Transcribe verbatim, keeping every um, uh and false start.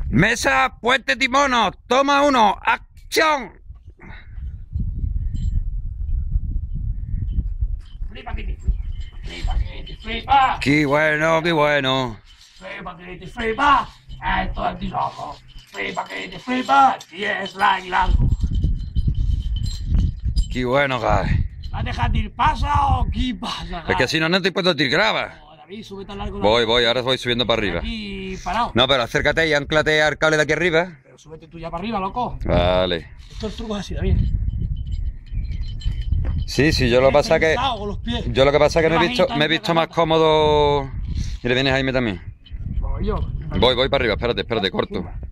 Mesa, puente, timono, toma uno, acción. Flipa que te flipa, flipa que te flipa. Qué bueno, qué bueno. Flipa que te flipa, esto es de loco. Flipa que te flipa, y es like largo. Qué bueno, Gai. ¿Vas a dejar de ir pasa o qué pasa? Es que si no, no te puedo decir graba. No, David, sube tan largo. Voy, voy, ahora voy subiendo para arriba. Aquí parado. No, pero acércate y anclate al cable de aquí arriba. Pero súbete tú ya para arriba, loco. Vale. Esto es truco así, David. Sí, sí, yo lo que pasa es que... Con los pies. Yo lo que pasa es que me he Vas visto, me he visto más cómodo... Y le vienes Jaime también. Voy yo. Voy, voy para arriba, espérate, espérate, corto.